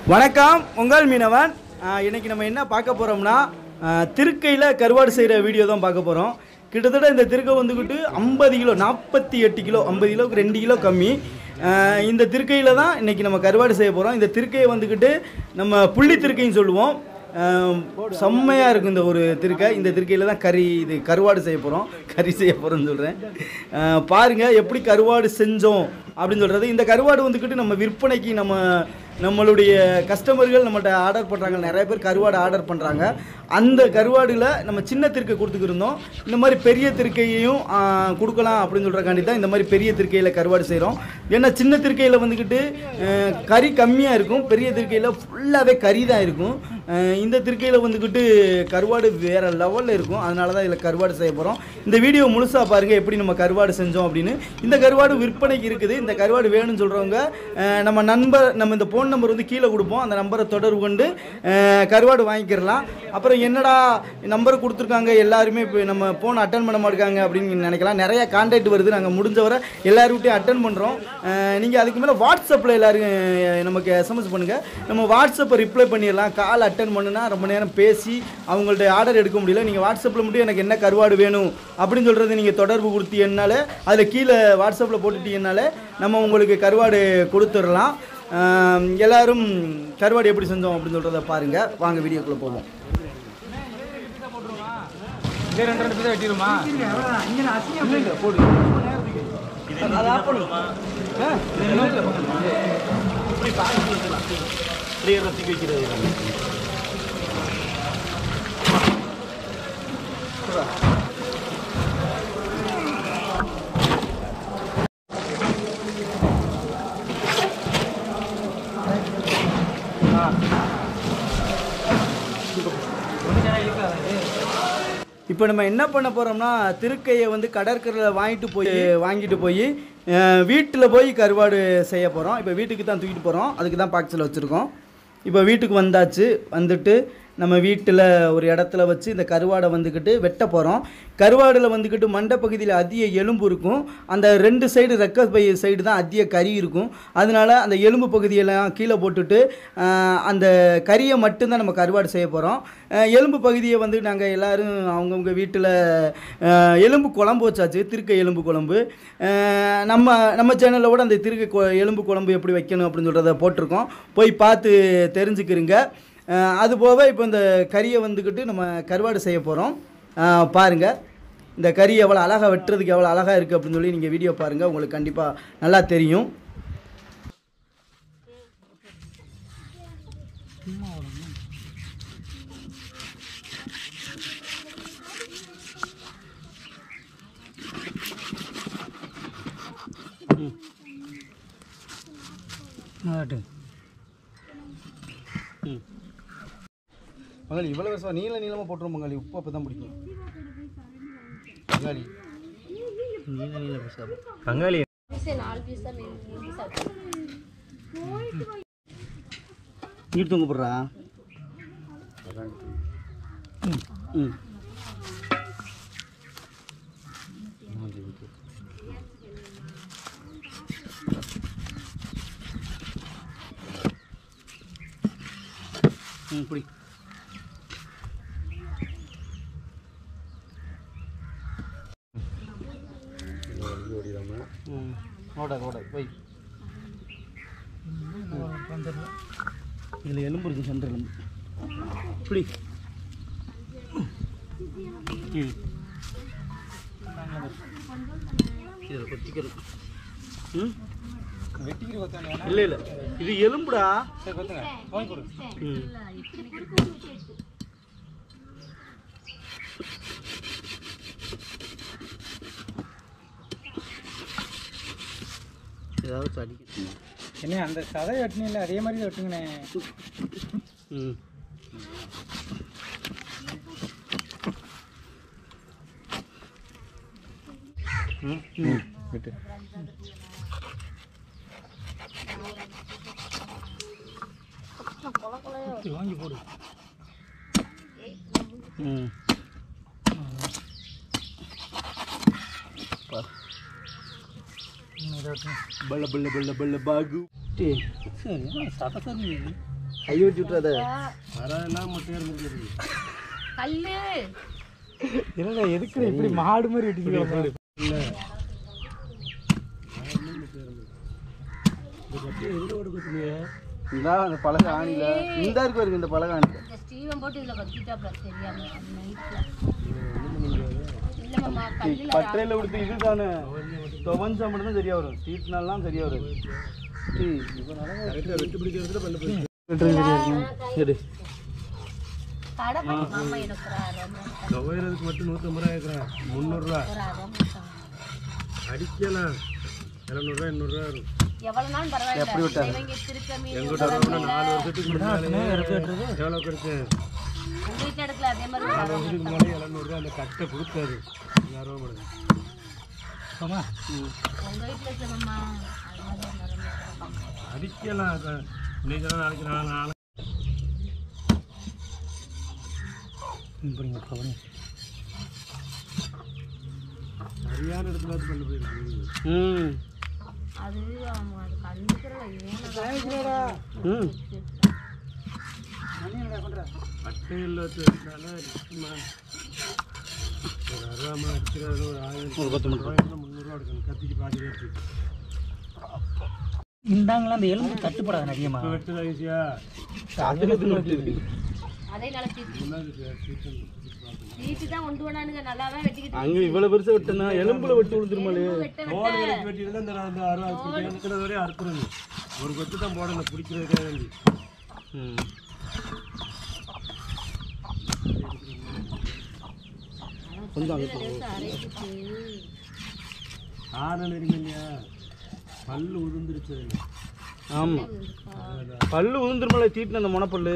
வணக்கம் உங்கள் மீனவன். இன்றைக்கி நம்ம என்ன பார்க்க போகிறோம்னா திருக்கையில் கருவாடு செய்கிற வீடியோ தான் பார்க்க போகிறோம். கிட்டத்தட்ட இந்த திருக்கை வந்துக்கிட்டு 50 கிலோ 48 கிலோ 50 கிலோவுக்கு 2 கிலோ கம்மி. இந்த திருக்கையில் தான் இன்றைக்கி நம்ம கருவாடு செய்ய போகிறோம். இந்த திருக்கையை வந்துக்கிட்டு நம்ம புள்ளி திருக்கைன்னு சொல்லுவோம். செம்மையாக இருக்கும் இந்த ஒரு திருக்கை. இந்த திருக்கையில் தான் கருவாடு செய்ய போகிறோம். கறி செய்ய போகிறோம்னு சொல்கிறேன். பாருங்கள் எப்படி கருவாடு செஞ்சோம் அப்படின்னு சொல்கிறது. இந்த கருவாடு வந்துக்கிட்டு நம்ம விற்பனைக்கு நம்மளுடைய கஸ்டமர்கள் நம்மள்கிட்ட ஆர்டர் பண்ணுறாங்க. நிறைய பேர் கருவாடு ஆர்டர் பண்ணுறாங்க. அந்த கருவாடில் நம்ம சின்ன திருக்கை கொடுத்துக்கிருந்தோம். இந்த மாதிரி பெரிய திருக்கையையும் கொடுக்கலாம் அப்படின்னு சொல்கிறக்காண்டி தான் இந்த மாதிரி பெரிய திருக்கையில் கருவாடு செய்கிறோம். ஏன்னா சின்ன திருக்கையில் வந்துக்கிட்டு கறி கம்மியாக இருக்கும், பெரிய திருக்கையில் ஃபுல்லாகவே கறி தான் இருக்கும். இந்த திருக்கையில் வந்துக்கிட்டு கருவாடு வேறு லெவலில் இருக்கும். அதனால தான் இதில் கருவாடு செய்ய போகிறோம். இந்த வீடியோ முழுசாக பாருங்கள் எப்படி நம்ம கருவாடு செஞ்சோம் அப்படின்னு. இந்த கருவாடு விற்பனைக்கு இருக்குது. இந்த கருவாடு வேணும்னு சொல்கிறவங்க நம்ம இந்த ஃபோன் நம்பர் வந்து கீழே கொடுப்போம். அந்த நம்பரை தொடர்பு கொண்டு கருவாடு வாங்கிக்கிறலாம். அப்புறம் என்னடா நம்பர் கொடுத்துருக்காங்க எல்லாருமே இப்போ நம்ம ஃபோன் அட்டன் பண்ண மாட்டாங்க அப்படின்னு நினைக்கலாம். நிறைய கான்டாக்ட் வருது. நாங்கள் முடிஞ்சவரை எல்லாருக்கிட்டையும் அட்டன் பண்ணுறோம். நீங்கள் அதுக்கு மேலே வாட்ஸ்அப்பில் எல்லாரும் நமக்கு எஸ்எம்எஸ் பண்ணுங்கள். நம்ம வாட்ஸ்அப்பை ரிப்ளை பண்ணிடலாம். கால் அட்டன் பண்ணுனா ரொம்ப நேரம் பேசி அவங்கள்ட்ட ஆர்டர் எடுக்க முடியல. நீங்கள் வாட்ஸ்அப்பில் மட்டும் எனக்கு என்ன கருவாடு வேணும் அப்படின்னு சொல்கிறது நீங்கள் தொடர்பு கொடுத்தீங்கன்னாலே அதில் கீழே வாட்ஸ்அப்பில் போட்டுட்டீங்கனாலே நம்ம உங்களுக்கு கருவாடு கொடுத்துடலாம். எல்லோரும் கருவாடு எப்படி செஞ்சோம் அப்படின்னு சொல்கிறத பாருங்கள். வாங்க வீடியோக்குள்ளே போவோம். வெட்டிடுமா போடு வைக்கிறது. இப்போ நம்ம என்ன பண்ண போகிறோம்னா திருக்கையை வந்து கடற்கரையில் வாங்கிட்டு போய் வீட்டில் போய் கருவாடு செய்ய போகிறோம். இப்போ வீட்டுக்கு தான் தூக்கிட்டு போகிறோம். அதுக்கு தான் பாக்ஸில் வச்சுருக்கோம். இப்போ வீட்டுக்கு வந்துட்டு நம்ம வீட்டில் ஒரு இடத்துல வச்சு இந்த கருவாடை வந்துக்கிட்டு வெட்ட போகிறோம். கருவாடில் வந்துக்கிட்டு மண்டை பகுதியில் அதிக எலும்பு இருக்கும். அந்த 2 சைடு ரெக்க பை சைடு தான் அதிக கறி இருக்கும். அதனால் அந்த எலும்பு பகுதியெல்லாம் கீழே போட்டுட்டு அந்த கறியை மட்டும்தான் நம்ம கருவாடு செய்ய போகிறோம். எலும்பு பகுதியை வந்து நாங்கள் எல்லோரும் அவங்கவுங்க வீட்டில் எலும்பு குழம்பு வச்சாச்சு. திருக்கை எலும்பு குழம்பு நம்ம சேனலில் கூட அந்த திருக்கை எலும்பு குழம்பு எப்படி வைக்கணும் அப்படின்னு சொல்கிறத போட்டிருக்கோம். போய் பார்த்து தெரிஞ்சுக்கிறீங்க. அதுபோக இப்போ இந்த கறியை வந்துக்கிட்டு நம்ம கருவாடு செய்ய போகிறோம். பாருங்கள் இந்த கறி எவ்வளோ அழகாக வெட்டுறதுக்கு எவ்வளோ அழகாக இருக்குது அப்படின்னு சொல்லி நீங்கள் வீடியோ பாருங்கள். உங்களுக்கு கண்டிப்பாக நல்லா தெரியும். பங்காளி இவ்வளோ வருஷம் நீளமாக போட்டுரும் பங்காளி. உப்பு அப்போ தான் பிடிக்கும் பங்காளி. நீள பங்காளி நீட்டு தூங்க போடுறா. இப்படி ஓட போய் இதில் எலும்பு இருக்குது. சென்ற எலும்பு இப்படி இதில் கொத்திக்கிறது. இல்லை இது எலும்புடா. ஏதாவது அடிக்கணும் என்ன அந்த சதை வெட்டினில்ல அதே மாதிரி வெட்டுங்கண்ணே. வெட்டு வாங்கி போடு. बल्ला बल्ला बल्ला बल्ला बागू सर साता सर கை வச்சு விட்டுறாத. கல்லு இல்ல எதுக்கு இப்படி மாடு மாதிரி வெட்டிட்டு இந்த அந்த பலகை ஆணில இந்த இருக்கு பாருங்க, இந்த பலகை ஆணில ஸ்டீவன் போட்டு இதுல வச்சிட்டாப்ல தெரியாம நைட்ல. இல்ல மாமா கல்லுல பட்றையில விடுத்து இதுதானே துவஞ்சா மட்டும் தான் சரியா வரும். சீட்னாலாம் சரியா வரும். வெட்டு பிடிக்கிறதுல பண்ண போய் கடை மாமா எனக்கு துவையறதுக்கு மட்டும் 150 ரூபா கேட்குறேன். 300 ரூபா அடிக்கலாம். 700 ரூபா 800 ரூபா வரும். எவ்வளவு நாள் பரவாயில்ல. இவங்க திருக்க மீன் எங்கிட்ட 4 வருஷத்துக்கு முன்னாலே எவ்வளோ கொடுத்து உங்க வீட்டுல எடுக்கல அதே மாதிரி 4 வருஷத்துக்கு முன்னாலே 700 ரூபா அந்த கட்டை கொடுத்தாரு. 1000 ரூபா கொடுங்க. உங்க வீட்டுல இருக்க மாமா அடிக்கலாம். இன்னைக்கு நாளைக்கு நாலு சரியான இடத்துல பண்ண போயிருக்கு. அது அது கண்டுக்கிறல அட்டையில் வச்சுனால ஒரு 60 அடிக்கிறது ஒரு 1000 ரூபாய் 300 ரூபா எடுக்கணும். கத்திக்கு பாதி ரேட்டு இந்தாங்களா அந்த எலும்பு தட்டுப்படாது அதிகமா வெட்டுதா ஈஸியா அதே நாள சீட்டு தான் கொண்டு வரானுங்க. நல்லாவே வெட்டிக்கிட்டு அங்க இவ்வளவு பெருசா வெட்டனா எலும்புல வெட்டி விழுந்துருமாலே. ஓடு வெட்டிட்டு இந்த 60 இருக்கிறது வரையும் அறுத்துருங்க. ஒரு கொத்து தான் போடணும் பிடிக்கிறதுக்காக வேண்டி. கொஞ்சம் ஆன நெருங்க இல்லையா பல்லு உதிர்ந்துருச்சு. ஆமா பல்லு உதிர்ந்துருமாலே தீட்டின அந்த முனப்பல்லு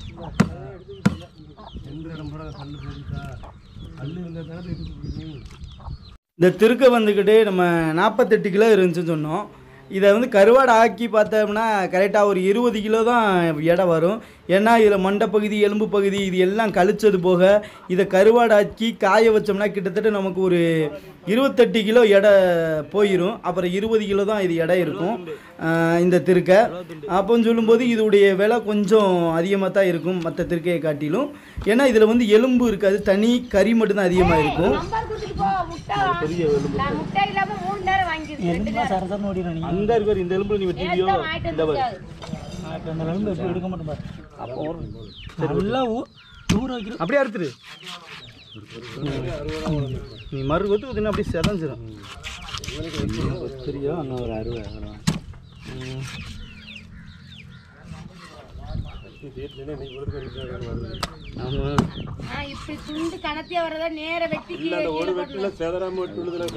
எந்த இடம் போட பல்லு போயிருக்கா. பல்லு இருந்தால் தானே எடுத்து பிடிக்கும். இந்த திருக்க வந்துக்கிட்டே நம்ம 48 கிலோ இருந்துச்சுன்னு சொன்னோம். இதை வந்து கருவாடை ஆக்கி பார்த்தோம்னா கரெக்டாக ஒரு 20 கிலோ தான் எடை வரும். ஏன்னா இதில் மண்டை பகுதி எலும்பு பகுதி இது எல்லாம் கழிச்சது போக இதை கருவாடை ஆக்கி காய வச்சோம்னா கிட்டத்தட்ட நமக்கு ஒரு 28 கிலோ எடை போயிடும். அப்புறம் 20 கிலோ தான் இது எடை இருக்கும் இந்த திருக்கை. அப்போன்னு சொல்லும்போது இதோடைய விலை கொஞ்சம் அதிகமாக தான் இருக்கும் மற்ற திருக்கையை காட்டிலும். ஏன்னா இதில் வந்து எலும்பு இருக்காது, தனி கறி மட்டும்தான் அதிகமாக இருக்கும். அந்த இருக்காரு இந்த எலும்பு நீ வெட்டியோ இந்த எலும்பு எப்படி எடுக்க மாட்டோம் பாரு. நல்லா ஊற வைக்கிறோம் அப்படியே அறுத்துரு. நீ மறு கொத்து ஊற்றினா அப்படியே செதஞ்சிடும். தெரியும் இன்னும் ஒரு 60 இப்படி துண்டு கணத்தியா வரத நேர வெட்டி ஒரு வெட்டில செதறாம வெட்டி விழுதுல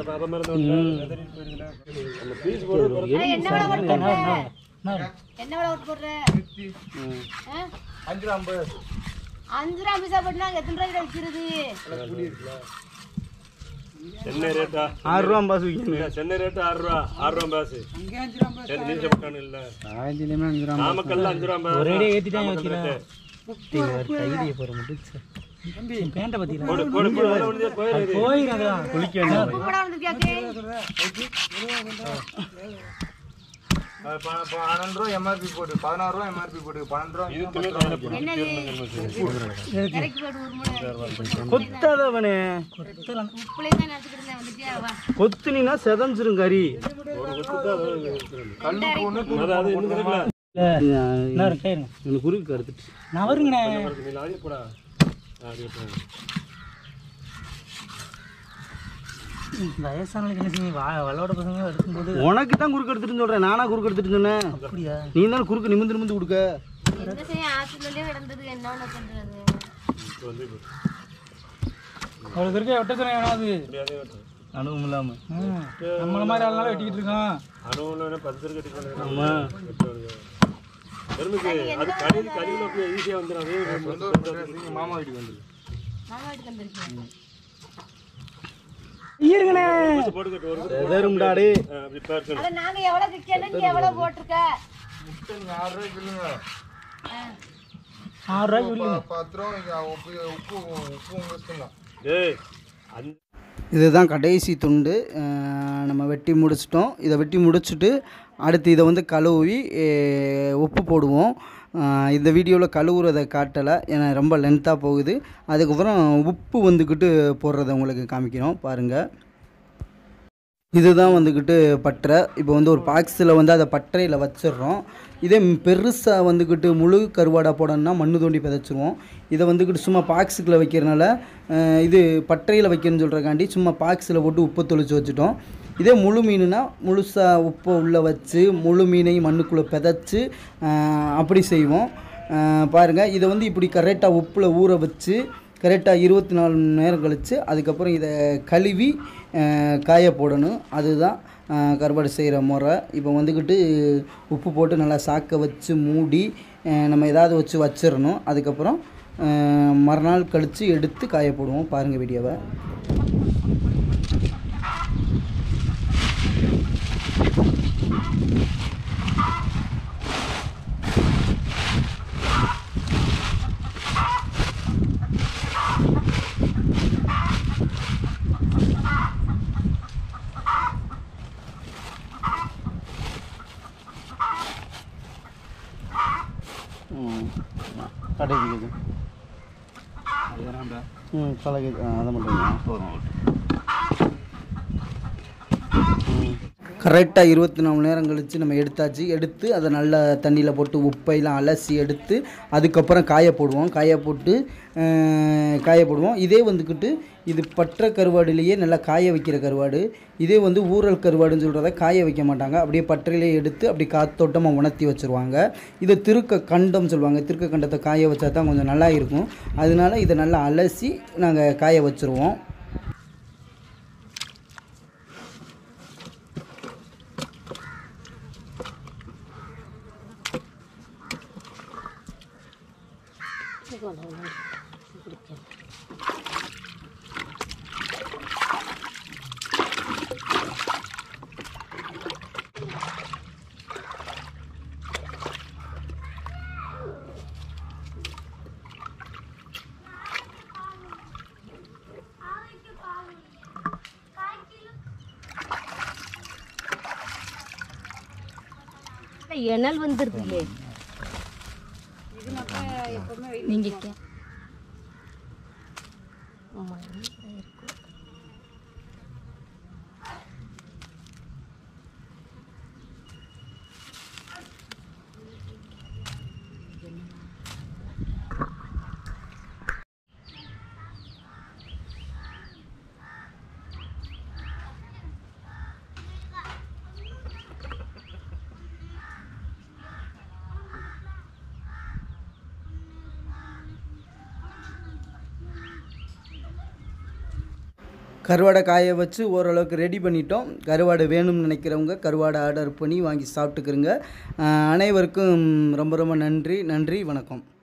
என்ன விலை போடுற 5 ரூபா பைசா போட்டுனா எத்தனை ரூபாய்க்கு விற்கிறது? சென்னை ரேட்டா 6 ரூபா பாசு விற்கணும். சென்னை ரேட்டு 6 ரூபா 6 ரூபா பாசு. சரி நீ சாப்பிட்டானு இல்ல நாமக்கல்ல 5 ரூபா ஒரே ஏத்திட்டாங்க வைக்கிறேன். கைதியை போற முடிச்சு பேண்ட பத்தியா போடு போடு போடு போயிரா குளிக்க வேண்டாம். கூட வந்து கேக்கே 12 ரூபா எம்ஆர்பி போட்டு 16 ரூபா எம்ஆர்பி போட்டு 12 ரூபா என்னது கரெக்ட் போடு ஒரு மூணு கொத்தாதவனே உப்புலே தான் நினைச்சிட்டு இருந்தேன். வந்துட்டியா வா கொத்துனீங்கன்னா செதஞ்சிரும் கறி. அதாவது இன்னும் தெரியல எனக்கு குறுக்கு அறுத்துட்டு நான் வருங்கண்ணே. நீ லாரி போடா லாரி போ. வயசானவங்களுக்கு என்ன செய்ய வளோட பசங்க எடுக்கும்போது உனக்கு தான் குறுக்கு எடுத்துட்டு சொல்றேன். நானா குறுக்கு எடுத்துட்டு சொன்னேன். அப்படியா நீ தானே குறுக்கு நிமிந்து நிமிந்து கொடுக்க. என்ன செய்ய ஆஸ்திரேலியா கிடந்தது என்ன பண்றது? அவளுக்கு இருக்க வெட்டத்துறை வேணாது அனுபவம் இல்லாம நம்மள மாதிரி ஆளுனால வெட்டிக்கிட்டு இருக்கோம். அனுபவம் 10 கட்டி பண்ணுறேன். ஆமா பெருமைக்கு அது கடியில் ஈஸியாக வந்துடும். மாமா வீட்டுக்கு வந்துரு. மாமா வீட்டுக்கு வந்திருக்கேன். இருங்கண்ணே போட்டுக்கிட்டு ஒரு எதரும்டாடே அப்படி பேர் அட நாங்க எவ்வளவு விக்கணும் நீ எவ்வளவு போட்டுருக்க? முட்டை நீங்க 6 ரூபாய்க்கு இல்லைங்க. 6 ரூபாய்க்கு விடுங்க. 10 ரூபா உப்பு உங்களுக்கு ஏய் அந்த இதுதான் கடைசி துண்டு. நம்ம வெட்டி முடிச்சிட்டோம். இதை வெட்டி முடிச்சுட்டு அடுத்து இதை வந்து கழுவி உப்பு போடுவோம். இந்த வீடியோவில் கழுவுறதை காட்டலை, ஏன்னா ரொம்ப லென்த்தாக போகுது. அதுக்கப்புறம் உப்பு வந்துக்கிட்டு போடுறதை உங்களுக்கு காமிக்கிறோம் பாருங்கள். இதுதான் வந்துக்கிட்டு பட்டறை. இப்போ வந்து ஒரு பாக்ஸில் வந்து அதை பட்டறையில் வச்சிடுறோம். இதே பெருசாக வந்துக்கிட்டு முழு கருவாடாக போடணும்னா மண்ணு தோண்டி விதைச்சிருவோம். இதை வந்துக்கிட்டு சும்மா பாக்ஸுக்குள்ளே வைக்கிறனால இது பட்டறையில் வைக்கணும்னு சொல்கிறக்காண்டி சும்மா பாக்ஸில் போட்டு உப்பை தொளிச்சு வச்சுட்டோம். இதே முழு மீனுனா முழுசாக உப்பை உள்ளே வச்சு முழு மீனையும் மண்ணுக்குள்ளே விதைச்சி அப்படி செய்வோம். பாருங்கள், இதை வந்து இப்படி கரெக்டாக உப்பில் ஊற வச்சு கரெக்டாக 24 மணி நேரம் கழித்து அதுக்கப்புறம் இதை கழுவி காய போடணும். அதுதான் கருவாடு செய்கிற முறை. இப்போ வந்துக்கிட்டு உப்பு போட்டு நல்லா சாக்க வச்சு மூடி நம்ம ஏதாவது வச்சு வச்சிடணும். அதுக்கப்புறம் மறுநாள் கழித்து எடுத்து காய போடுவோம். பாருங்கள் வீடியோவை. கடைக்கு பழகு அதை மட்டும் கரெக்டாக 24 மணி நேரம் கழித்து நம்ம எடுத்தாச்சு. எடுத்து அதை நல்லா தண்ணியில் போட்டு உப்பையெல்லாம் அலசி எடுத்து அதுக்கப்புறம் காய போடுவோம். காய போடுவோம். இதே வந்துக்கிட்டு இது பற்ற கருவாடுலேயே நல்லா காய வைக்கிற கருவாடு. இதே வந்து ஊரல் கருவாடுன்னு சொல்கிறத காய வைக்க மாட்டாங்க, அப்படியே பற்றையிலே எடுத்து அப்படி காத்தோட்டமாக உணர்த்தி வச்சுருவாங்க. இதை திருக்க கண்டம் சொல்லுவாங்க. திருக்க கண்டத்தை காய வச்சா தான் கொஞ்சம் நல்லா இருக்கும். அதனால இதை நல்லா அலசி நாங்கள் காய வச்சுருவோம். எனல் வந்துருது நீங்க கருவாடை காய வச்சு ஓரளவுக்கு ரெடி பண்ணிட்டோம். கருவாடு வேணும்னு நினைக்கிறவங்க கருவாடை ஆர்டர் பண்ணி வாங்கி சாப்பிட்டுக்கிறங்க. அனைவருக்கும் ரொம்ப ரொம்ப நன்றி. வணக்கம்.